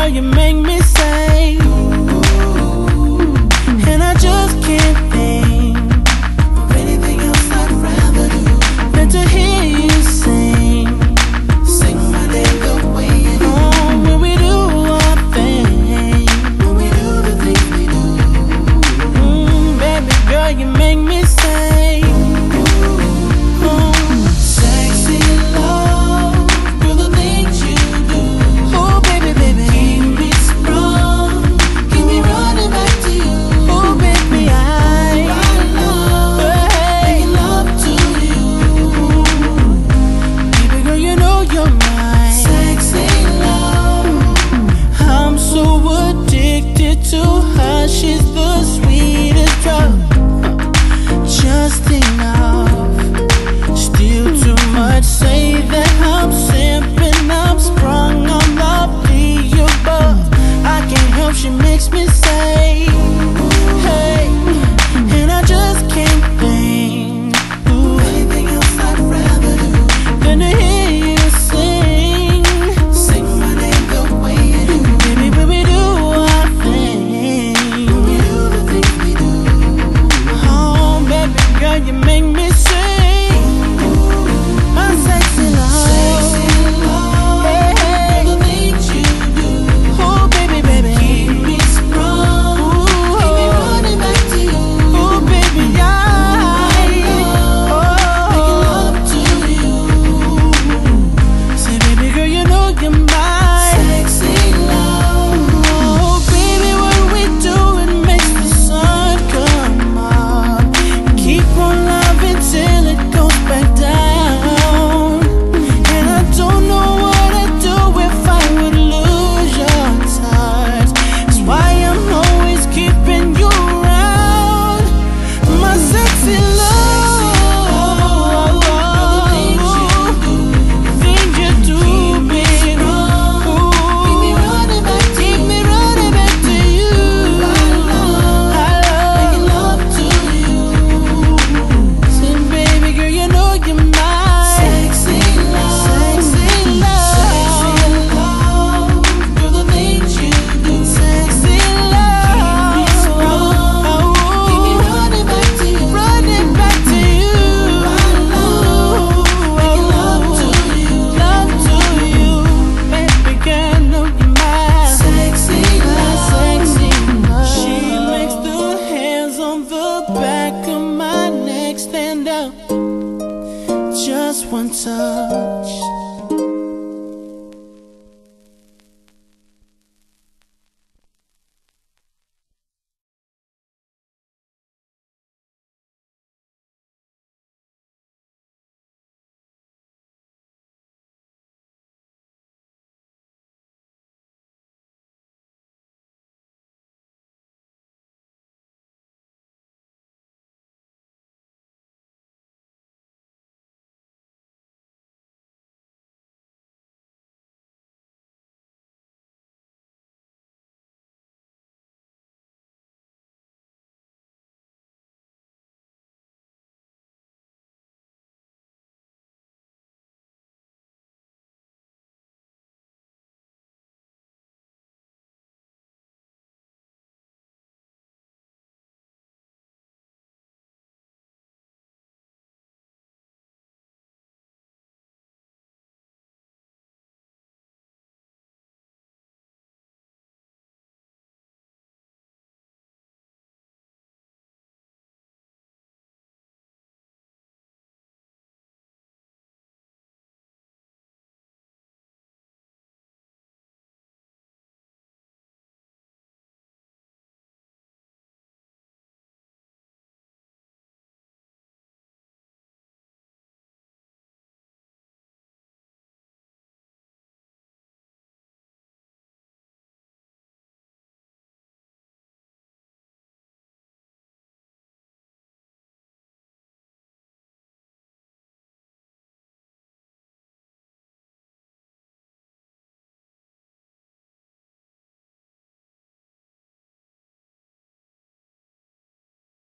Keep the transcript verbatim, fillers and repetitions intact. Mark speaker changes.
Speaker 1: girl, you make me say, and I just can't think of anything else I'd rather do than to hear you sing, sing my name the way you do. Oh, when we do our thing, when we do the things we do. Mm, baby girl, you make me say, oh, sexy love, girl, the things you do. Oh, baby, baby, keep me strong, keep me running back to you. Oh, baby, I, I love, making love to you. Baby girl, you know you're mine. Sexy love, I'm so addicted to her. She's the sweetest drug, just enough, still too much. Say that I'm simping, I'm sprung on the above. I can't help, she makes me say, hey, and I just can't think ooh, anything else I'd rather do than to hear you sing, sing my name the way you do. Baby, when we do our thing, when we do the things we do. Oh, baby girl, you make me sing, my sexy love, sexy love, hey, hey, the things you do. Oh, baby, baby, keep me strong, ooh, keep me running back to you. Oh, baby, I, oh, making love to you. Say, baby girl, you know you're my sexy love. Oh, baby, what we do, it makes the sun come up. Keep on loving till it goes back down. And I don't know what I'd do if I would lose your touch. That's why I'm always keeping you around, my sexy love. Things you do, baby. Ooh, keep me running back, keep me running back to you. I love making love to you. Say, baby girl, you know you're my sexy love, sexy love, sexy love. Do the things you do, sexy love. Keep me strong, keep me running back to you, running back to you. I love making love to you, love to you. Baby girl, know you're my sexy love, sexy love. She makes the hairs on the back of my neck stand up. Just one touch,